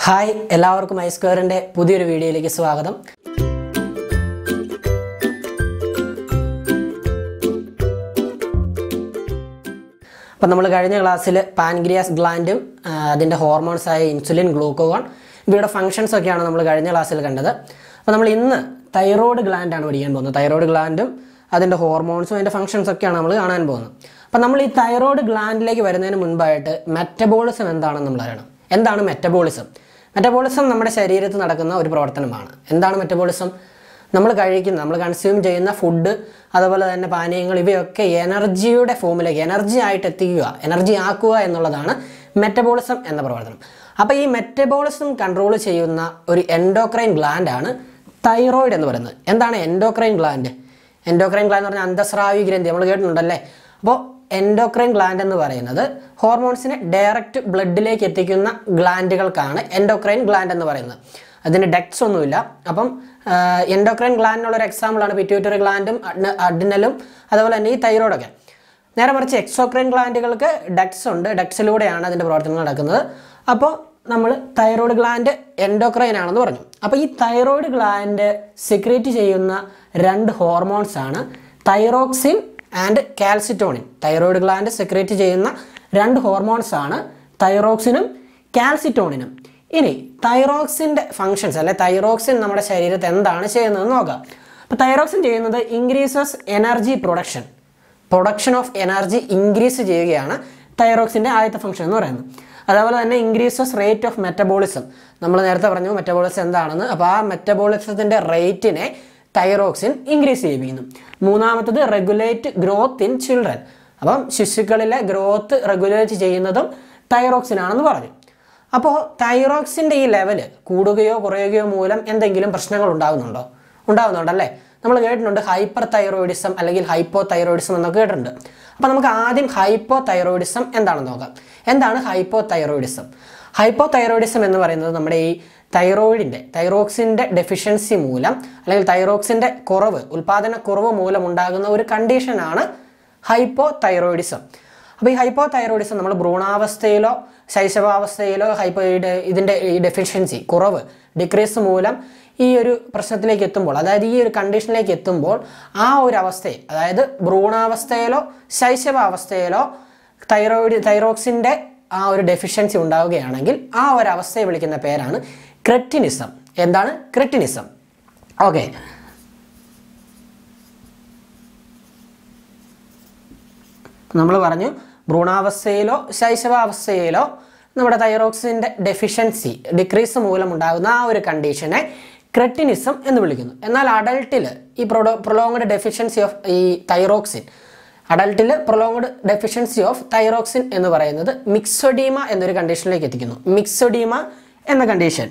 Hi എല്ലാവർക്കും I സ്ക്വയറിൻ്റെ പുതിയൊരു വീഡിയോയിലേക്ക് സ്വാഗതം. അപ്പോൾ നമ്മൾ കഴിഞ്ഞ ക്ലാസ്സിൽ പാൻക്രിയാസ് ഗ്ലാൻഡും അതിൻ്റെ ഹോർമോൺസായ ഇൻസുലിൻ, ഗ്ലൂക്കോഗോൺ ഇവയുടെ ഫങ്ഷൻസൊക്കെയാണ് നമ്മൾ കഴിഞ്ഞ ക്ലാസ്സിൽ കണ്ടത്. അപ്പോൾ നമ്മൾ ഇന്ന് തൈറോയ്ഡ് ഗ്ലാൻഡാണ് പഠിക്കാൻ പോകുന്നത്. തൈറോയ്ഡ് ഗ്ലാൻഡും അതിൻ്റെ ഹോർമോൺസും അതിൻ്റെ ഫങ്ഷൻസൊക്കെയാണ് നമ്മൾ കാണാൻ പോകുന്നത്. അപ്പോൾ നമ്മൾ ഈ തൈറോയ്ഡ് ഗ്ലാൻഡിലേക്ക് വരുന്നതിന് മുൻപായിട്ട് മെറ്റബോളിസം എന്താണെന്ന് നമ്മൾ അറിയണം. എന്താണ് മെറ്റബോളിസം? മെറ്റബോളിസം നമ്മുടെ ശരീരത്തിൽ നടക്കുന്ന ഒരു പ്രവർത്തനമാണ്. എന്താണ് മെറ്റബോളിസം? നമ്മൾ കഴിക്കുന്ന, നമ്മൾ കൺസ്യൂം ചെയ്യുന്ന ഫുഡ്, അതുപോലെ തന്നെ പാനീയങ്ങൾ, ഇവയൊക്കെ എനർജിയുടെ ഫോമിലേക്ക് എനർജി ആയിട്ട് എത്തിക്കുക, എനർജി ആക്കുക എന്നുള്ളതാണ് മെറ്റബോളിസം എന്ന പ്രവർത്തനം. അപ്പോൾ ഈ മെറ്റബോളിസം കൺട്രോൾ ചെയ്യുന്ന ഒരു എൻഡോക്രൈൻ ഗ്ലാൻഡാണ് തൈറോയിഡ് എന്ന് പറയുന്നത്. എന്താണ് എൻഡോക്രൈൻ ഗ്ലാൻഡ്? എൻഡോക്രൈൻ ഗ്ലാൻഡ് എന്ന് പറഞ്ഞാൽ അന്തസ്രാവി ഗ്രന്ഥി, നമ്മൾ കേട്ടിട്ടുണ്ടല്ലേ. അപ്പോൾ എൻഡോക്രൈൻ ഗ്ലാൻഡ് എന്ന് പറയുന്നത് ഹോർമോൺസിനെ ഡയറക്റ്റ് ബ്ലഡിലേക്ക് എത്തിക്കുന്ന ഗ്ലാൻഡുകൾക്കാണ് എൻഡോക്രൈൻ ഗ്ലാൻഡ് എന്ന് പറയുന്നത്. അതിന് ഡക്ട്സ് ഒന്നുമില്ല. അപ്പം എൻഡോക്രൈൻ ഗ്ലാൻഡിനുള്ളൊരു എക്സാമ്പിളാണ് പിറ്റ്യൂട്ടറി ഗ്ലാൻഡും അഡ്രിനലും അതുപോലെ തന്നെ ഈ തൈറോയ്ഡൊക്കെ. നേരെ മറിച്ച് എക്സോക്രൈൻ ഗ്ലാൻഡുകൾക്ക് ഡക്ട്സ് ഉണ്ട്. ഡക്ട്സിലൂടെയാണ് അതിൻ്റെ പ്രവർത്തനങ്ങൾ നടക്കുന്നത്. അപ്പോൾ നമ്മൾ തൈറോയ്ഡ് ഗ്ലാൻഡ് എൻഡോക്രൈൻ ആണെന്ന് പറഞ്ഞു. അപ്പോൾ ഈ തൈറോയ്ഡ് ഗ്ലാൻഡ് സെക്രീറ്റ് ചെയ്യുന്ന രണ്ട് ഹോർമോൺസാണ് thyroxine and calcitonin. Thyroid gland secrete ചെയ്യുന്ന രണ്ട് ഹോർമോൺസാണ് തൈറോക്സിനും കാൽസിറ്റോണിനും. ഇനി തൈറോക്സിൻ്റെ ഫങ്ഷൻസ്, അല്ലെ തൈറോക്സിൻ നമ്മുടെ ശരീരത്തിൽ എന്താണ് ചെയ്യുന്നതെന്ന് നോക്കാം. അപ്പോൾ തൈറോക്സിൻ ചെയ്യുന്നത് increases energy production of energy increase ചെയ്യുകയാണ് തൈറോക്സിൻ്റെ ആദ്യത്തെ ഫംഗ്ഷൻ എന്ന് പറയുന്നത്. അതേപോലെ തന്നെ ഇൻക്രീസസ് റേറ്റ് ഓഫ് മെറ്റബോളിസം. നമ്മൾ നേരത്തെ പറഞ്ഞു മെറ്റബോളിസം എന്താണെന്ന്. അപ്പോൾ ആ മെറ്റബോളിസത്തിൻ്റെ റേറ്റിനെ തൈറോക്സിൻ ഇൻക്രീസ് ചെയ്യിപ്പിക്കുന്നു. മൂന്നാമത്തത് റെഗുലേറ്റ് ഗ്രോത്ത് ഇൻ ചിൽഡ്രൻ. അപ്പം ശിശുക്കളിലെ ഗ്രോത്ത് റെഗുലേറ്റ് ചെയ്യുന്നതും തൈറോക്സിൻ ആണെന്ന് പറഞ്ഞു. അപ്പോൾ തൈറോക്സിൻ്റെ ഈ ലെവൽ കൂടുകയോ കുറയുകയോ മൂലം എന്തെങ്കിലും പ്രശ്നങ്ങൾ ഉണ്ടാകുന്നുണ്ടല്ലേ. നമ്മൾ കേട്ടിട്ടുണ്ട് ഹൈപ്പർ തൈറോയിഡിസം അല്ലെങ്കിൽ ഹൈപ്പോ തൈറോയിഡിസം എന്നൊക്കെ കേട്ടിട്ടുണ്ട്. അപ്പോൾ നമുക്ക് ആദ്യം ഹൈപ്പോ തൈറോയിഡിസം എന്താണെന്ന് നോക്കാം. എന്താണ് ഹൈപ്പോ തൈറോയിഡിസം? ഹൈപ്പോ തൈറോയിഡിസം എന്ന് പറയുന്നത് നമ്മുടെ ഈ തൈറോക്സിൻ്റെ ഡെഫിഷ്യൻസി മൂലം അല്ലെങ്കിൽ തൈറോക്സിൻ്റെ ഉൽപാദനക്കുറവ് മൂലം ഉണ്ടാകുന്ന ഒരു കണ്ടീഷനാണ് ഹൈപ്പോ തൈറോയിഡിസം. അപ്പോൾ ഈ ഹൈപ്പോ തൈറോയിഡിസം നമ്മൾ ഭ്രൂണാവസ്ഥയിലോ ശൈശവാവസ്ഥയിലോ ഇതിൻ്റെ ഈ ഡെഫിഷ്യൻസി ഡിക്രീസ് മൂലം ഈ ഒരു പ്രശ്നത്തിലേക്ക് എത്തുമ്പോൾ, അതായത് ഈ ഒരു കണ്ടീഷനിലേക്ക് എത്തുമ്പോൾ ആ ഒരു അവസ്ഥയെ, അതായത് ഭ്രൂണാവസ്ഥയിലോ ശൈശവാവസ്ഥയിലോ തൈറോക്സിൻ്റെ ആ ഒരു ഡെഫിഷ്യൻസി ഉണ്ടാവുകയാണെങ്കിൽ ആ ഒരു അവസ്ഥയെ വിളിക്കുന്ന പേരാണ് ക്രെറ്റിനിസം. എന്താണ് ക്രെറ്റിനിസം? ഓക്കെ, നമ്മൾ പറഞ്ഞു ഭ്രൂണാവസ്ഥയിലോ ശൈശവാവസ്ഥയിലോ നമ്മുടെ തൈറോക്സിൻ്റെ ഡെഫിഷ്യൻസി ഡിക്രീസ് മൂലം ഉണ്ടാകുന്ന ആ ഒരു കണ്ടീഷനെ ക്രെറ്റിനിസം എന്ന് വിളിക്കുന്നു. എന്നാൽ അഡൾട്ടിൽ ഈ പ്രൊലോങ്ഡ് ഡെഫിഷ്യൻസി ഓഫ് ഈ thyroxine, prolonged deficiency of thyroxine എന്ന് പറയുന്നത് മിക്സോഡീമ എന്നൊരു കണ്ടീഷനിലേക്ക് എത്തിക്കുന്നു. മിക്സോഡീമ എന്ന കണ്ടീഷൻ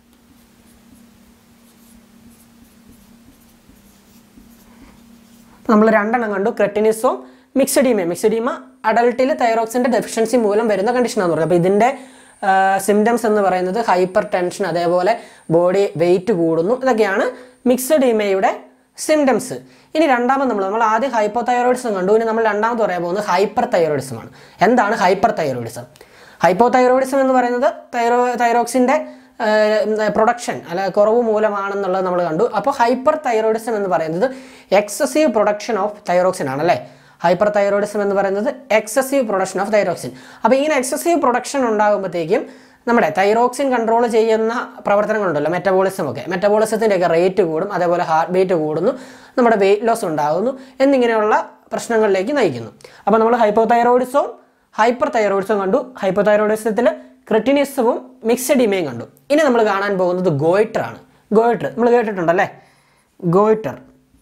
നമ്മൾ രണ്ടെണ്ണം കണ്ടു, ക്രെറ്റിനിസവും മിക്സഡീമ അഡൾട്ടിൽ തൈറോക്സിൻ്റെ ഡെഫിഷ്യൻസി മൂലം വരുന്ന കണ്ടീഷനാണെന്ന് പറഞ്ഞു. അപ്പോൾ ഇതിൻ്റെ സിംറ്റംസ് എന്ന് പറയുന്നത് ഹൈപ്പർ ടെൻഷൻ, അതേപോലെ ബോഡി വെയിറ്റ് കൂടുന്നു, ഇതൊക്കെയാണ് മിക്സഡീമയുടെ സിംറ്റംസ്. ഇനി രണ്ടാമത് നമ്മൾ ആദ്യം ഹൈപ്പോ തൈറോയിഡിസം കണ്ടു. ഇനി നമ്മൾ രണ്ടാമത് പറയാൻ പോകുന്നത് ഹൈപ്പർ തൈറോയിഡിസമാണ്. എന്താണ് ഹൈപ്പർ തൈറോയിഡിസം? ഹൈപ്പോ തൈറോയിഡിസം എന്ന് പറയുന്നത് തൈറോക്സിൻ്റെ പ്രൊഡക്ഷൻ കുറവ് മൂലമാണെന്നുള്ളത് നമ്മൾ കണ്ടു. അപ്പോൾ ഹൈപ്പർ തൈറോയിഡിസം എന്ന് പറയുന്നത് എക്സസീവ് പ്രൊഡക്ഷൻ ഓഫ് തൈറോക്സിൻ ആണല്ലേ. ഹൈപ്പർ തൈറോയിഡിസം എന്ന് പറയുന്നത് എക്സസീവ് പ്രൊഡക്ഷൻ ഓഫ് തൈറോക്സിൻ. അപ്പോൾ ഇങ്ങനെ എക്സസീവ് പ്രൊഡക്ഷൻ ഉണ്ടാകുമ്പോഴത്തേക്കും നമ്മുടെ തൈറോക്സിൻ കൺട്രോൾ ചെയ്യുന്ന പ്രവർത്തനങ്ങളുണ്ടല്ലോ, മെറ്റബോളിസത്തിൻ്റെയൊക്കെ റേറ്റ് കൂടും, അതേപോലെ ഹാർട്ട് ബീറ്റ് കൂടുന്നു, നമ്മുടെ വെയിറ്റ് ലോസ് ഉണ്ടാകുന്നു എന്നിങ്ങനെയുള്ള പ്രശ്നങ്ങളിലേക്ക് നയിക്കുന്നു. അപ്പോൾ നമ്മൾ ഹൈപ്പോ തൈറോയിഡിസവും ഹൈപ്പർ തൈറോയിഡിസവും കണ്ടു. ഹൈപ്പോ തൈറോയിഡിസത്തിൽ ക്രെറ്റിനിസവും മിക്സഡീമയും കണ്ടു. ഇനി നമ്മൾ കാണാൻ പോകുന്നത് ഗോയിറ്റർ ആണ്. ഗോയിറ്റർ നമ്മൾ കേട്ടിട്ടുണ്ടല്ലേ. ഗോയിറ്റർ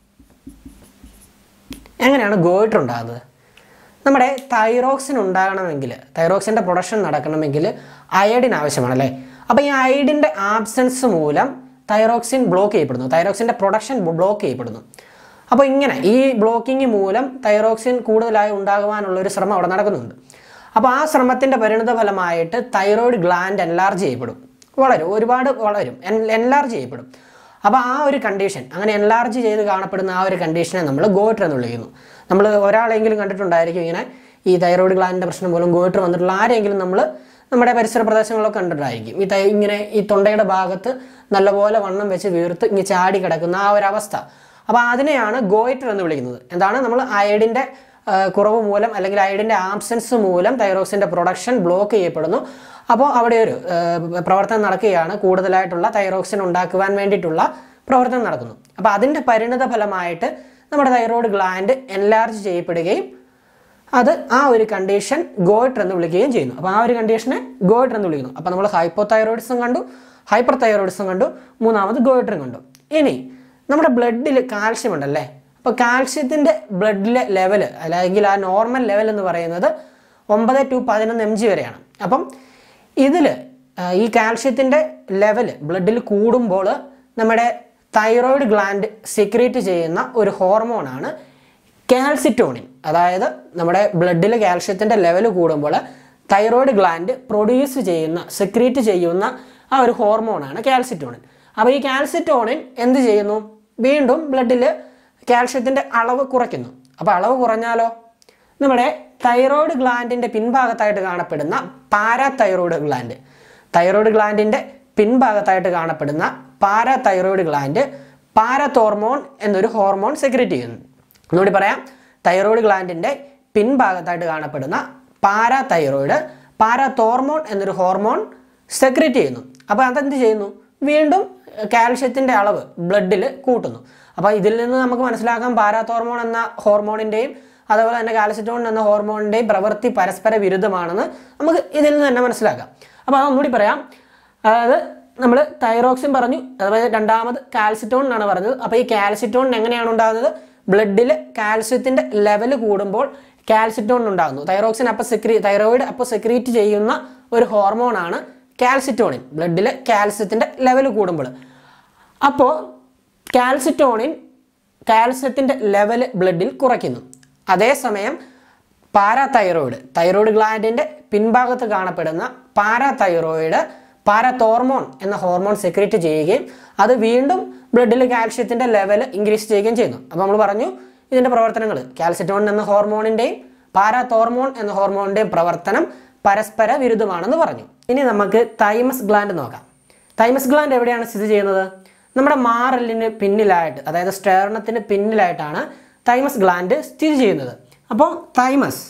എങ്ങനെയാണ് ഗോയിറ്റർ ഉണ്ടാകുന്നത്? നമ്മുടെ തൈറോക്സിൻ ഉണ്ടാകണമെങ്കിൽ, തൈറോക്സിൻ്റെ പ്രൊഡക്ഷൻ നടക്കണമെങ്കിൽ അയഡിൻ ആവശ്യമാണല്ലേ. അപ്പോൾ ഈ അയഡിൻ്റെ ആബ്സെൻസ് മൂലം തൈറോക്സിൻ ബ്ലോക്ക് ചെയ്യപ്പെടുന്നു, തൈറോക്സിൻ്റെ പ്രൊഡക്ഷൻ ബ്ലോക്ക് ചെയ്യപ്പെടുന്നു. അപ്പോൾ ഇങ്ങനെ ഈ ബ്ലോക്കിംഗ് മൂലം തൈറോക്സിൻ കൂടുതലായി ഉണ്ടാകുവാനുള്ളൊരു ശ്രമം അവിടെ നടക്കുന്നുണ്ട്. അപ്പോൾ ആ ശ്രമത്തിൻ്റെ പരിണിത ഫലമായിട്ട് തൈറോയ്ഡ് ഗ്ലാൻഡ് എൻലാർജ് ചെയ്യപ്പെടും, എൻലാർജ് ചെയ്യപ്പെടും. അപ്പോൾ ആ ഒരു കണ്ടീഷൻ, അങ്ങനെ എൻലാർജ് ചെയ്ത് കാണപ്പെടുന്ന ആ ഒരു കണ്ടീഷനെ നമ്മൾ ഗോയിറ്റർ എന്ന് വിളിക്കുന്നു. നമ്മൾ ഒരാളെങ്കിലും കണ്ടിട്ടുണ്ടായിരിക്കും ഇങ്ങനെ ഈ തൈറോയ്ഡ് ഗ്ലാൻഡിൻ്റെ പ്രശ്നം മൂലം ഗോയിറ്റർ വന്നിട്ടുള്ള ആരെങ്കിലും നമ്മൾ നമ്മുടെ പരിസര പ്രദേശങ്ങളിലൊക്കെ കണ്ടിട്ടായിരിക്കും. ഇങ്ങനെ ഈ തൊണ്ടയുടെ ഭാഗത്ത് നല്ലപോലെ വണ്ണം വെച്ച് വീർത്ത് ഇങ്ങനെ ചാടി കിടക്കുന്ന ആ ഒരു അവസ്ഥ. അപ്പോൾ അതിനെയാണ് ഗോയിറ്റർ എന്ന് വിളിക്കുന്നത്. എന്താണ്, നമ്മൾ അയഡിൻ്റെ കുറവ് മൂലം അല്ലെങ്കിൽ അയഡിൻ്റെ ആബ്സെൻസ് മൂലം തൈറോക്സിൻ്റെ പ്രൊഡക്ഷൻ ബ്ലോക്ക് ചെയ്യപ്പെടുന്നു. അപ്പോൾ അവിടെ ഒരു പ്രവർത്തനം നടക്കുകയാണ്, കൂടുതലായിട്ടുള്ള തൈറോക്സിൻ ഉണ്ടാക്കുവാൻ വേണ്ടിയിട്ടുള്ള പ്രവർത്തനം നടക്കുന്നു. അപ്പോൾ അതിൻ്റെ പരിണിത ഫലമായിട്ട് നമ്മുടെ തൈറോയ്ഡ് ഗ്ലാൻഡ് എൻലാർജ് ചെയ്യപ്പെടുകയും അത് ആ ഒരു കണ്ടീഷൻ ഗോയിറ്റർ എന്ന് വിളിക്കുകയും ചെയ്യുന്നു. അപ്പോൾ ആ ഒരു കണ്ടീഷനെ ഗോയിറ്റർ എന്ന് വിളിക്കുന്നു. അപ്പോൾ നമ്മൾ ഹൈപ്പോതൈറോയിഡിസം കണ്ടു, ഹൈപ്പർ തൈറോയിഡിസം കണ്ടു, മൂന്നാമത് ഗോയിറ്ററും കണ്ടു. ഇനി നമ്മുടെ ബ്ലഡിൽ കാൽഷ്യം ഉണ്ടല്ലേ, അപ്പോൾ കാൽഷ്യത്തിൻ്റെ ബ്ലഡിലെ ലെവൽ അല്ലെങ്കിൽ ആ നോർമൽ ലെവൽ എന്ന് പറയുന്നത് 9 to 11 mg വരെയാണ്. അപ്പം ഇതിൽ ഈ കാൽഷ്യത്തിൻ്റെ ലെവൽ ബ്ലഡിൽ കൂടുമ്പോൾ നമ്മുടെ തൈറോയ്ഡ് ഗ്ലാൻഡ് സെക്രീറ്റ് ചെയ്യുന്ന ഒരു ഹോർമോണാണ് കാൽസിറ്റോണിൻ. അതായത് നമ്മുടെ ബ്ലഡിൽ കാൽഷ്യത്തിൻ്റെ ലെവൽ കൂടുമ്പോൾ തൈറോയ്ഡ് ഗ്ലാൻഡ് സെക്രീറ്റ് ചെയ്യുന്ന ആ ഒരു ഹോർമോണാണ് കാൽസിറ്റോണിൻ. അപ്പോൾ ഈ കാൽസിറ്റോണിൻ എന്ത് ചെയ്യുന്നു, വീണ്ടും ബ്ലഡിൽ കാൽഷ്യത്തിൻ്റെ അളവ് കുറയ്ക്കുന്നു. അപ്പോൾ അളവ് കുറഞ്ഞാലോ നമ്മുടെ തൈറോയ്ഡ് ഗ്ലാൻഡിൻ്റെ പിൻഭാഗത്തായിട്ട് കാണപ്പെടുന്ന തൈറോയ്ഡ് ഗ്ലാൻഡിൻ്റെ പിൻഭാഗത്തായിട്ട് കാണപ്പെടുന്ന പാരാതൈറോയ്ഡ് ഗ്ലാൻഡ് പാരാതോർമോൺ എന്നൊരു ഹോർമോൺ സെക്രീറ്റ് ചെയ്യുന്നു. ഒന്നുകൂടി പറയാം, തൈറോയ്ഡ് ഗ്ലാൻഡിൻ്റെ പിൻഭാഗത്തായിട്ട് കാണപ്പെടുന്ന പാരാതോർമോൺ എന്നൊരു ഹോർമോൺ സെക്രീറ്റ് ചെയ്യുന്നു. അപ്പോൾ അതെന്ത് ചെയ്യുന്നു, വീണ്ടും കാൽഷ്യത്തിൻ്റെ അളവ് ബ്ലഡിൽ കൂട്ടുന്നു. അപ്പോൾ ഇതിൽ നിന്ന് നമുക്ക് മനസ്സിലാക്കാം പാരാതോർമോൺ എന്ന ഹോർമോണിൻ്റെയും അതുപോലെ തന്നെ കാൽസിറ്റോണിൻ എന്ന ഹോർമോണിൻ്റെയും പ്രവൃത്തി പരസ്പര വിരുദ്ധമാണെന്ന് നമുക്ക് ഇതിൽ നിന്ന് തന്നെ മനസ്സിലാക്കാം. അപ്പോൾ അതൊന്നുകൂടി പറയാം. അതായത് നമ്മൾ തൈറോക്സിൻ പറഞ്ഞു, അതുപോലെ രണ്ടാമത് കാൽസിറ്റോൺ എന്നാണ് പറഞ്ഞത്. അപ്പോൾ ഈ കാൽസിറ്റോൺ എങ്ങനെയാണ് ഉണ്ടാകുന്നത്, ബ്ലഡിൽ കാൽസ്യത്തിൻ്റെ ലെവൽ കൂടുമ്പോൾ കാൽസിറ്റോൺ ഉണ്ടാകുന്നു. തൈറോയിഡ് അപ്പോൾ സെക്രീറ്റ് ചെയ്യുന്ന ഒരു ഹോർമോണാണ് കാൽസിറ്റോണിൻ, ബ്ലഡിൽ കാൽസ്യത്തിൻ്റെ ലെവൽ കൂടുമ്പോൾ. അപ്പോൾ കാൽസ്യത്തിൻ്റെ ലെവൽ ബ്ലഡിൽ കുറയ്ക്കുന്നു. അതേസമയം തൈറോയ്ഡ് ഗ്ലാൻഡിൻ്റെ പിൻഭാഗത്ത് കാണപ്പെടുന്ന പാരാതോർമോൺ എന്ന ഹോർമോൺ സെക്രീറ്റ് ചെയ്യുകയും അത് വീണ്ടും ബ്ലഡിൽ കാൽഷ്യത്തിൻ്റെ ലെവൽ ഇൻക്രീസ് ചെയ്യുകയും ചെയ്യുന്നു. അപ്പോൾ നമ്മൾ പറഞ്ഞു ഇതിൻ്റെ പ്രവർത്തനങ്ങൾ, കാൽസിറ്റോണിൻ എന്ന ഹോർമോണിൻ്റെയും പാരാതോർമോൺ എന്ന ഹോർമോണിൻ്റെയും പ്രവർത്തനം പരസ്പര വിരുദ്ധമാണെന്ന് പറഞ്ഞു. ഇനി നമുക്ക് തൈമസ് ഗ്ലാൻഡ് നോക്കാം. തൈമസ് ഗ്ലാൻഡ് എവിടെയാണ് സ്ഥിതി ചെയ്യുന്നത്, നമ്മുടെ മാറലിന് പിന്നിലായിട്ട്, അതായത് സ്റ്റേർണത്തിന് പിന്നിലായിട്ടാണ് തൈമസ് ഗ്ലാൻഡ് സ്ഥിതി ചെയ്യുന്നത്. അപ്പോൾ തൈമസ്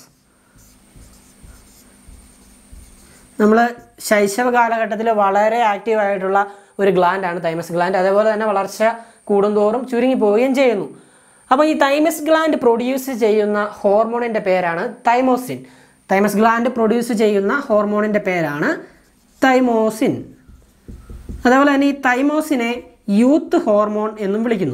നമ്മൾ ശൈശവ കാലഘട്ടത്തിൽ വളരെ ആക്റ്റീവായിട്ടുള്ള ഒരു ഗ്ലാൻഡാണ് തൈമസ് ഗ്ലാൻഡ്. അതേപോലെ തന്നെ വളർച്ച കൂടുന്തോറും ചുരുങ്ങി പോവുകയും ചെയ്യുന്നു. അപ്പോൾ ഈ തൈമസ് ഗ്ലാൻഡ് പ്രൊഡ്യൂസ് ചെയ്യുന്ന ഹോർമോണിൻ്റെ പേരാണ് തൈമോസിൻ. തൈമസ് ഗ്ലാൻഡ് പ്രൊഡ്യൂസ് ചെയ്യുന്ന ഹോർമോണിൻ്റെ പേരാണ് തൈമോസിൻ. അതേപോലെ തന്നെ ഈ തൈമോസിനെ യൂത്ത് ഹോർമോൺ എന്നും വിളിക്കുന്നു.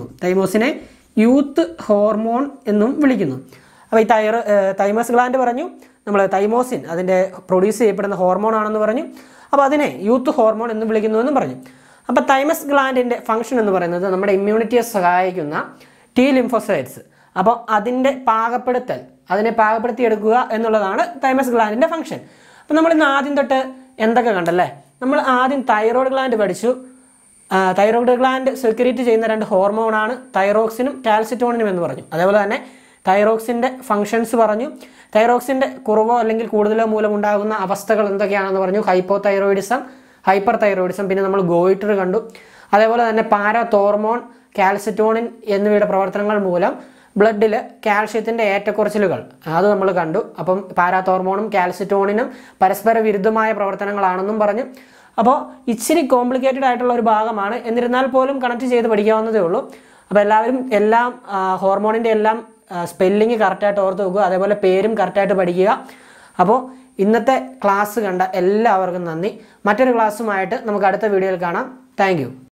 അപ്പോൾ ഈ തൈമസ് ഗ്ലാൻഡ് പറഞ്ഞു, നമ്മൾ തൈമോസിൻ അതിൻ്റെ പ്രൊഡ്യൂസ് ചെയ്യപ്പെടുന്ന ഹോർമോൺ ആണെന്ന് പറഞ്ഞു. അപ്പോൾ അതിനെ യൂത്ത് ഹോർമോൺ എന്ന് വിളിക്കുന്നു എന്നും പറഞ്ഞു. അപ്പോൾ തൈമസ് ഗ്ലാൻഡിൻ്റെ ഫംഗ്ഷൻ എന്ന് പറയുന്നത് നമ്മുടെ ഇമ്മ്യൂണിറ്റിയെ സഹായിക്കുന്ന T ലിംഫോസൈറ്റ്സ്, അപ്പോൾ അതിനെ പാകപ്പെടുത്തിയെടുക്കുക എന്നുള്ളതാണ് തൈമസ് ഗ്ലാൻഡിൻ്റെ ഫംഗ്ഷൻ. അപ്പോൾ നമ്മൾ ഇന്ന് ആദ്യം തൊട്ട് എന്തൊക്കെ കണ്ടല്ലേ, നമ്മൾ ആദ്യം തൈറോയ്ഡ് ഗ്ലാൻഡ് പഠിച്ചു. തൈറോയ്ഡ് ഗ്ലാൻഡ് സെക്രീറ്റ് ചെയ്യുന്ന രണ്ട് ഹോർമോണാണ് തൈറോക്സിനും കാൽസിറ്റോണിനും എന്ന് പറഞ്ഞു. അതേപോലെ തന്നെ തൈറോക്സിൻ്റെ ഫംഗ്ഷൻസ് പറഞ്ഞു. തൈറോക്സിൻ്റെ കുറവോ അല്ലെങ്കിൽ കൂടുതലോ മൂലമുണ്ടാകുന്ന അവസ്ഥകൾ എന്തൊക്കെയാണെന്ന് പറഞ്ഞു. ഹൈപ്പോതൈറോയിഡിസം, ഹൈപ്പർ തൈറോയിഡിസം, പിന്നെ നമ്മൾ ഗോയിറ്റർ കണ്ടു. അതേപോലെ തന്നെ പാരാതോർമോൺ, കാൽസിറ്റോണിൻ എന്നിവയുടെ പ്രവർത്തനങ്ങൾ മൂലം ബ്ലഡിൽ കാൽഷ്യത്തിൻ്റെ ഏറ്റക്കുറച്ചിലുകൾ അത് നമ്മൾ കണ്ടു. അപ്പം പാരാതോർമോണും കാൽസിറ്റോണിനും പരസ്പര വിരുദ്ധമായ പ്രവർത്തനങ്ങളാണെന്നും പറഞ്ഞു. അപ്പോൾ ഇച്ചിരി കോംപ്ലിക്കേറ്റഡ് ആയിട്ടുള്ള ഒരു ഭാഗമാണ്, എന്നിരുന്നാൽ പോലും കണക്ട് ചെയ്ത് പഠിക്കാവുന്നതേ ഉള്ളൂ. അപ്പോൾ എല്ലാവരും ഹോർമോണിൻ്റെ എല്ലാം സ്പെല്ലിങ് കറക്റ്റായിട്ട് ഓർത്ത് വെക്കുക, അതേപോലെ പേരും കറക്റ്റായിട്ട് പഠിക്കുക. അപ്പോൾ ഇന്നത്തെ ക്ലാസ് കണ്ട എല്ലാവർക്കും നന്ദി. മറ്റൊരു ക്ലാസ്സുമായിട്ട് നമുക്ക് അടുത്ത വീഡിയോയിൽ കാണാം. താങ്ക്